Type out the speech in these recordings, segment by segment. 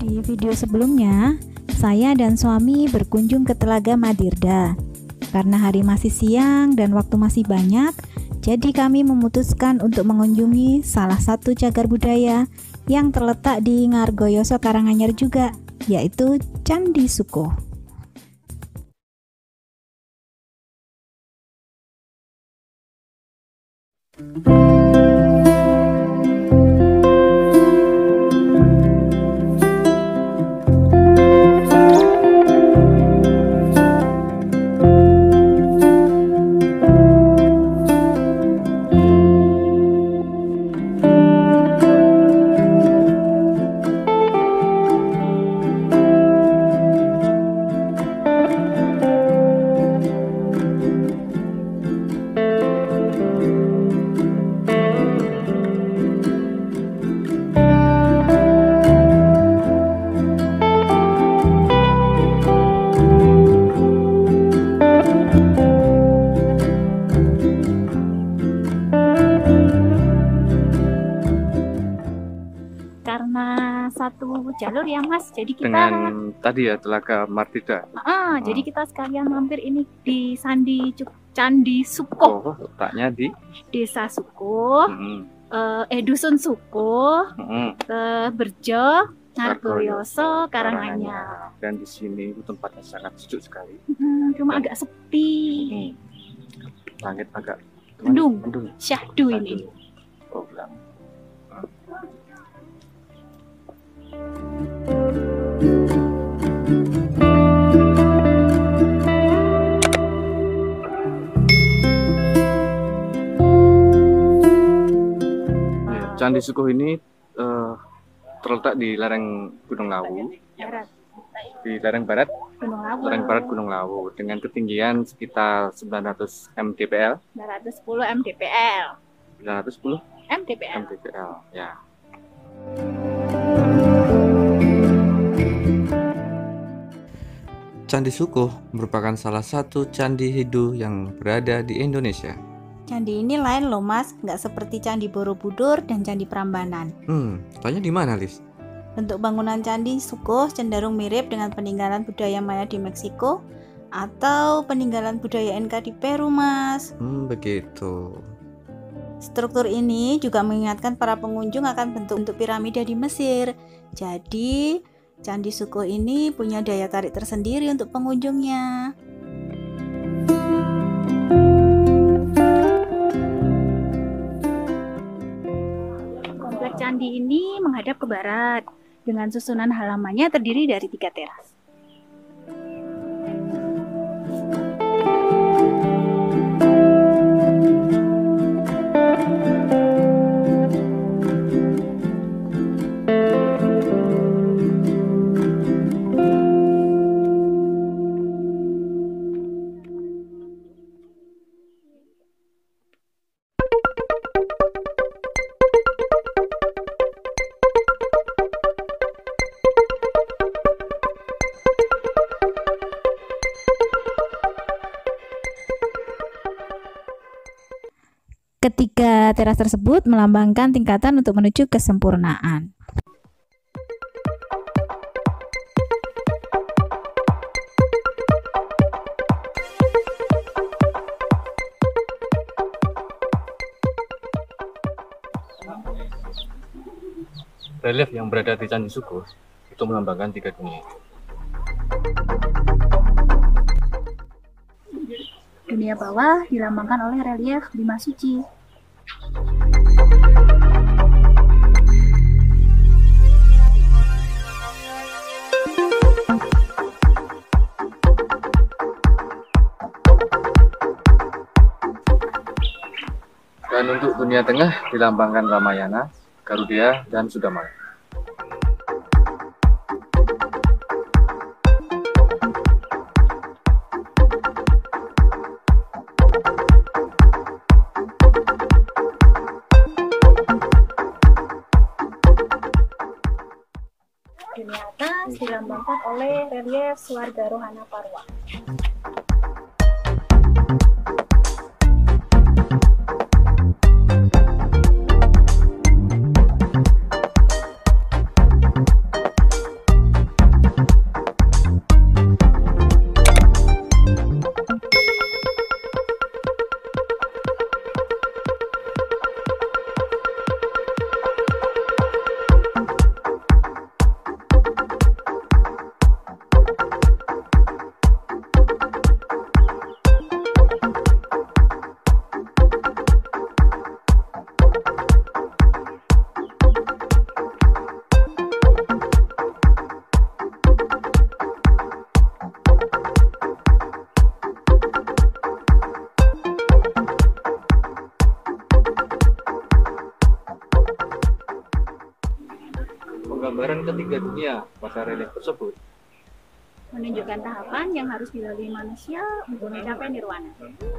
Di video sebelumnya, saya dan suami berkunjung ke Telaga Madirda. Karena hari masih siang dan waktu masih banyak, jadi kami memutuskan untuk mengunjungi salah satu cagar budaya yang terletak di Ngargoyoso Karanganyar juga, yaitu Candi Suko. Karena satu jalur ya Mas, jadi kita dengan tadi ya Telaga Madirda. Jadi kita sekalian mampir ini di Candi Suko. Oh, letaknya di Desa Suko, Dusun Suko, Berjo, Ngargoyoso, Karanganyar. Dan di sini itu tempatnya sangat sejuk sekali. Cuma agak sepi. Langit agak mendung, syahdu ini. Oh, bilang. Candi Suko ini terletak di lereng Gunung Lawu, di lereng barat Gunung Lawu, dengan ketinggian sekitar 900 mdpl. 910 mdpl. 910 mdpl. Ya. Candi Suko merupakan salah satu candi Hindu yang berada di Indonesia. Candi ini lain loh Mas, nggak seperti Candi Borobudur dan Candi Prambanan. Tanya di mana, Lis? Bentuk bangunan Candi Suko cenderung mirip dengan peninggalan budaya Maya di Meksiko atau peninggalan budaya Inka di Peru, Mas. Begitu. Struktur ini juga mengingatkan para pengunjung akan bentuk-bentuk piramida di Mesir. Jadi, Candi Suko ini punya daya tarik tersendiri untuk pengunjungnya. Kompleks candi ini menghadap ke barat, dengan susunan halamannya terdiri dari 3 teras. Ketiga teras tersebut melambangkan tingkatan untuk menuju kesempurnaan. Relief yang berada di Candi Suko itu melambangkan 3 dunia. Dunia bawah dilambangkan oleh relief Bima Suci. Dan untuk dunia tengah dilambangkan Ramayana, Garuda, dan Sudamala. Dunia atas dilambangkan oleh relief Swarga Rohana Parwa. tiga dunia pada relief tersebut. Menunjukkan tahapan yang harus dilalui manusia untuk mencapai nirwana.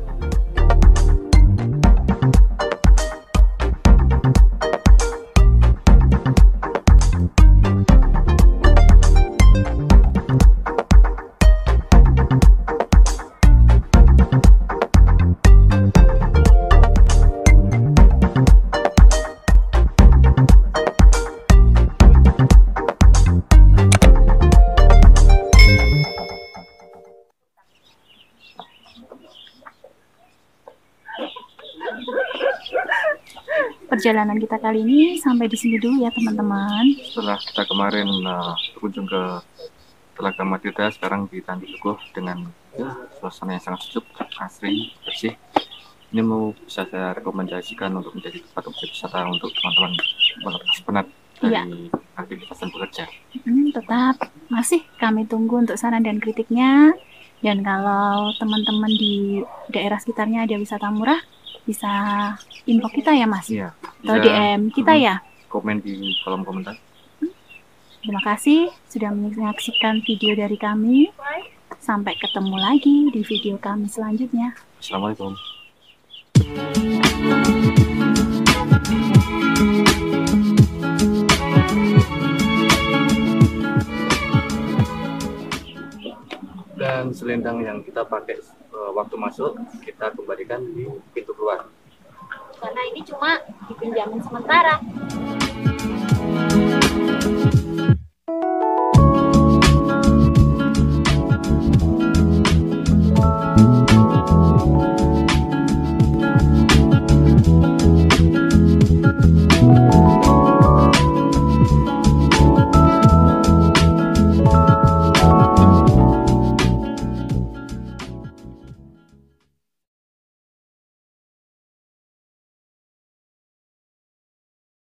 Perjalanan kita kali ini sampai di sini dulu ya teman-teman. Setelah kita kemarin berkunjung ke Telaga Madirda, sekarang di Candi Teguh dengan suasana yang sangat sejuk, asri, bersih. Ini bisa saya rekomendasikan untuk menjadi tempat objek wisata untuk teman-teman melepas penat dari aktivitas dan bekerja. Tetap masih kami tunggu untuk saran dan kritiknya. Dan kalau teman-teman di daerah sekitarnya ada wisata murah, bisa info kita ya Mas? Iya. Atau DM kita ya? Komen di kolom komentar. Terima kasih sudah menyaksikan video dari kami. Sampai ketemu lagi di video kami selanjutnya. Assalamualaikum. Dan selendang yang kita pakai waktu masuk, kita kembalikan di pintu keluar. Karena ini cuma dipinjamin sementara.